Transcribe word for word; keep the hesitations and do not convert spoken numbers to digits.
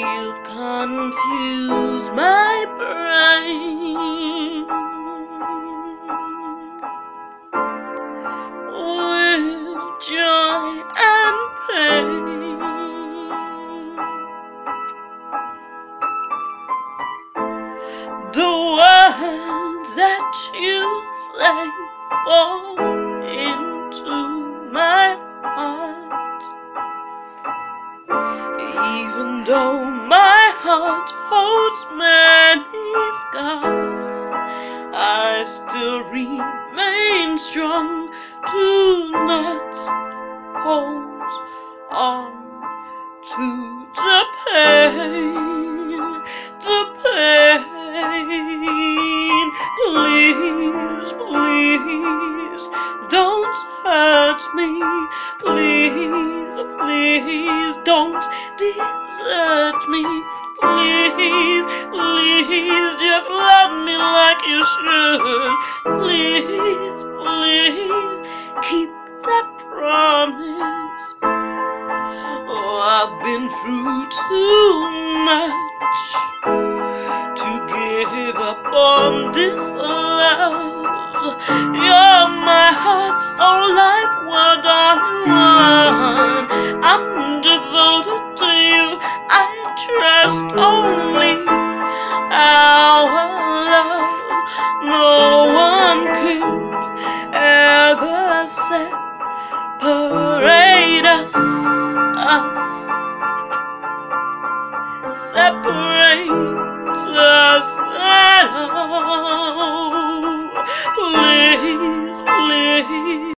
You've confused my brain with joy and pain. The words that you say fall into my heart, even though my heart holds many scars. I still remain strong to not hold on to the pain, the pain. Please, please, don't hurt me. Please, please, don't desert me. Please, please, just love me like you should. Please, please, keep that promise. Oh, I've been through too much to give up on this love. You're my heart, soul, life, word on one. I'm devoted to you. I trust only our love. No one could ever separate us, us, separate us at all. Please, please.